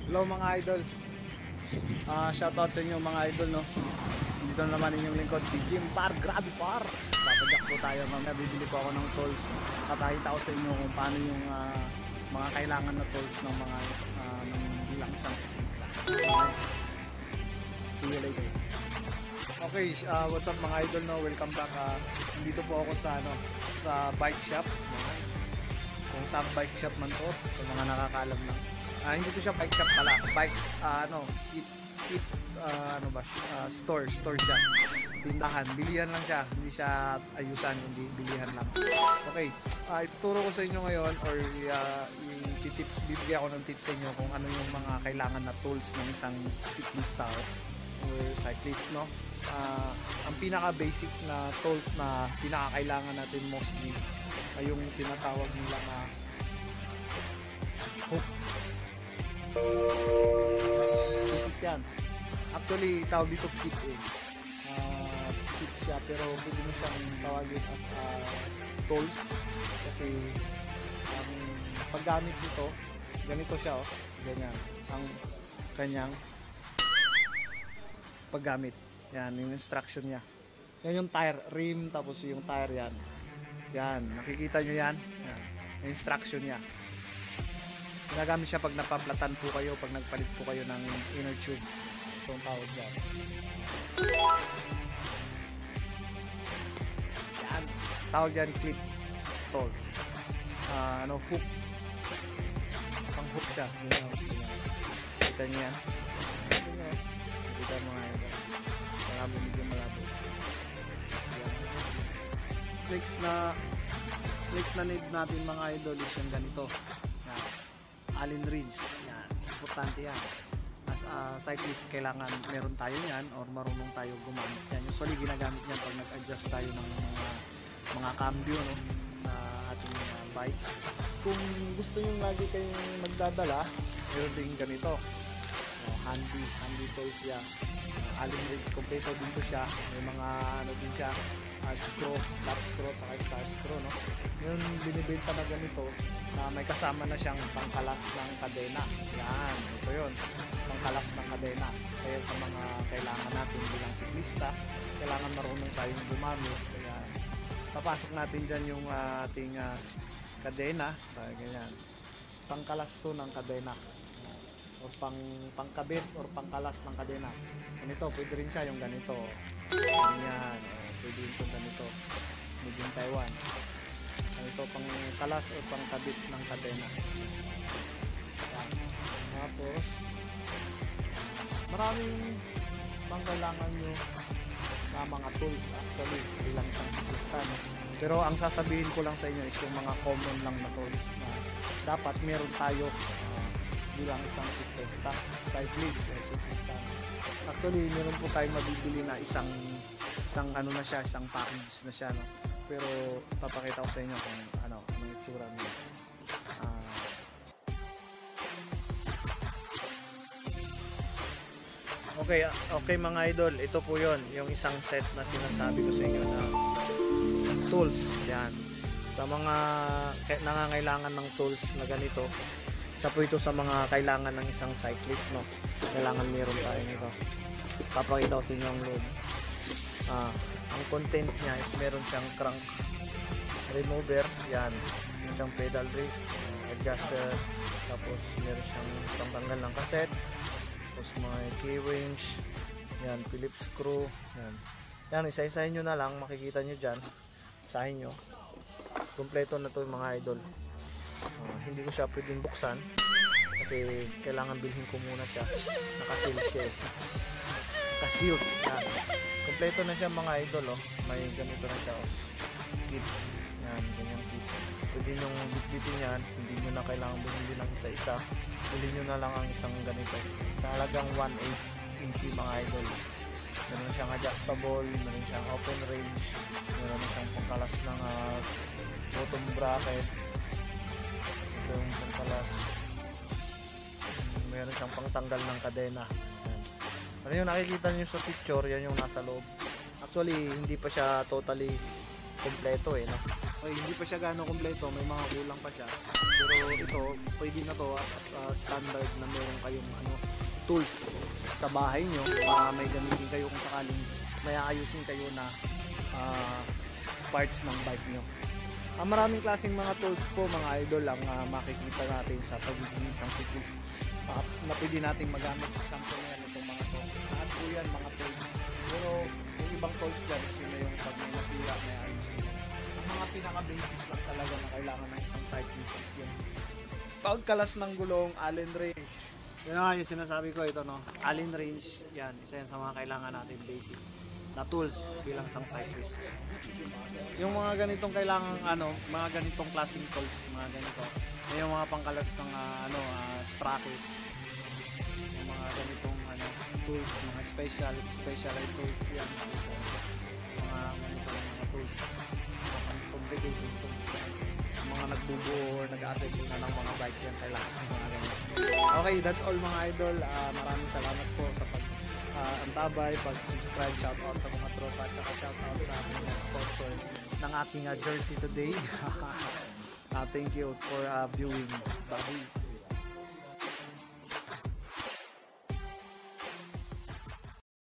Hello mga idol. Shoutout sa inyo mga idol, no. Dito naman inyong lingkod si Jim Par. Grabe par. Papadyak po tayo, mamaya bibili po ako ng tools. Papakita ko sa inyo kung paano yung mga kailangan na tools ng mga ng bilang isang siklista. See you later. Okay, what's up mga idol, no. Welcome back. Dito po ako sa sa bike shop. Kung saan bike shop man to, sa mga nakakaalam na. Hindi to siya bike shop pala. Bikes, store siya. Tindahan, bilihan lang siya. Hindi siya ayusan, hindi bilihan lang. Okay, ituturo ko sa inyo ngayon or bibigyan ako ng tips sa inyo kung ano yung mga kailangan na tools ng isang cyclista or cyclist, no? Ang pinaka basic na tools na pinakakailangan natin mostly ay yung tinatawag nila na hook. Basic yan. Actually, tawag dito kit kit siya, pero pwede mo siyang tawagin as tools kasi ang paggamit nito, ganito siya, ganyan ang kanyang paggamit. Yan, yung instruction niya. Yan yung tire, rim, tapos yung tire yan. Yan, nakikita nyo yan? Yan, yung instruction niya. Ginagamit siya pag napaplatan po kayo, pag nagpalit po kayo ng inner tube. So, ang tawag dyan. Yan, tawag dyan clip tool. Hook. Pang hook siya. Kita nyo yan? Kita mo nga yan. Malabo, medyo malabo. Flex na need natin mga idol is yung ganito. Yan. Allen wrench. Yan. Importante yan. As a cyclist, kailangan meron tayo yan or marunong tayo gumamit yan. Usually ginagamit yan pag nag-adjust tayo ng mga cambio, no, sa ating bike. Kung gusto nyo lagi kayong magdadala, meron din ganito. Handy tools yan. Allen wrench, kompleto dito siya. May mga din siya, screw, flat screw, saka star screw, no. Yung binibenta na ganito na may kasama na siyang pangkalas ng kadena. Yan, ito yun, pangkalas ng kadena. Kaya sa mga kailangan natin bilang siklista, kailangan marunong tayong gumamit. Kaya papasok natin dyan yung ating kadena, ganyan, pangkalas to ng kadena o pangkabit or pangkalas ng kadena. Ganito, pwede rin siya yung ganito. Ganyan, pwede rin itong ganito. Made in Taiwan. Ganito, pangkalas o pangkabit ng kadena. Tapos, maraming pang kailangan nyo na mga tools actually bilang isang siklista. Pero ang sasabihin ko lang sa inyo is yung mga common lang na tools na dapat meron tayo bilang isang cyclist or siklista. Actually, meron po tayong mabibili na isang ano na siya, isang package na siya, no? Pero papakita ko sa inyo kung anong itsura niya. Okay mga idol, ito po yon, yung isang set na sinasabi ko sa inyo na tools. Yan. Sa mga nangangailangan ng tools na ganito, isa po ito sa mga kailangan ng isang cyclist, no? Kailangan meron tayo nito. Papakita ko sa inyo ang loob. Ang content niya is meron siyang crank remover, yan, meron siyang pedal wrist, adjuster, tapos meron siyang pangtanggal ng cassette, tapos may key wrench, yan, Phillips screw, yan, isa-isahin nyo na lang, makikita nyo dyan, isahin nyo, kompleto na to yung mga idol. Hindi ko siya pwedeng buksan kasi kailangan bilhin ko muna siya, nakasil siya, nakasil, yan, kompleto na siya mga idol, may ganito na siya, kit, yan, ganyang kit, pwede nyo bitbitin yan, hindi nyo na kailangan bumili ng isa-isa, bili nyo na lang ang isang ganito sa halagang 180 mga idol. Meron siyang adjustable, meron siyang open range, meron siyang pangkalas ng bottom bracket, yung pangkalas, meron siyang pangtanggal ng kadena. Yan. Ano yung nakikita nyo sa picture, yan yung nasa loob. Actually, hindi pa siya totally kompleto, no? Okay, hindi pa siya gaano kompleto, may mga kulang pa siya. Pero ito, pwede na to as a standard na meron kayong tools sa bahay nyo para may gamitin kayo kung sakaling may aayusin kayo na parts ng bike nyo. Maraming klaseng mga tools po mga idol ang makikita natin sa pagiging isang cyclist na pwede nating magamit. Example na yan itong mga to. Lahat po yan mga tools. Pero yung ibang tools dyan is yun na yung pag may nasira na ayusin. Ang mga pinaka-basis lang talaga na kailangan ng isang cyclist is yung pagkalas ng gulong, Allen wrench. Yan nga yung sinasabi ko ito, no? Allen wrench, yan. Isa yan sa mga kailangan natin basic na tools bilang isang cyclist. Yung mga ganitong kailangan mga ganitong klaseng tools, mga ganito. Yung mga pangkalas ng sprocket. Yung mga ganitong tools, mga specialized tools yan. Mga ganitong tools. Mga complicated tools. Mga nagbubuo or nag-assemble na ng mga bike yan kailangan mga ganito. Okay, that's all mga idol. Maraming salamat po sa antabay, pag-subscribe, shoutout sa mga tropa, at saka shoutout sa mga sponsor ng ating jersey today. Thank you for viewing. Bye.